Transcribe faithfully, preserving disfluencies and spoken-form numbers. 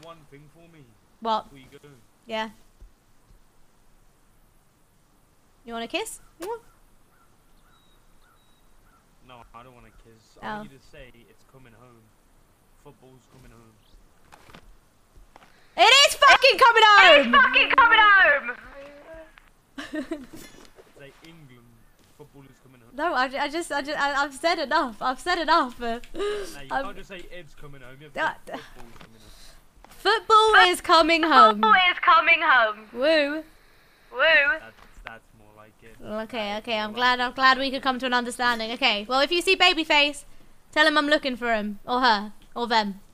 one thing for me? What? Before you go? Yeah. You want a kiss? Yeah. No, I don't want a kiss. Oh. I want you to say it's coming home. Football's coming home. It is fucking coming home! It's fucking coming home! Say England. Football is coming home. No, I, I just, I just, I, I've said enough. I've said enough. Uh, No, you I'm- can't just say it's coming home. You have Uh, to say football's coming home. Football is coming home. Football is coming home. Woo. Woo. That's, that's more like it. Okay, That is okay. more I'm like glad. it. I'm glad we could come to an understanding. Okay. Well, if you see Babyface, tell him I'm looking for him or her or them.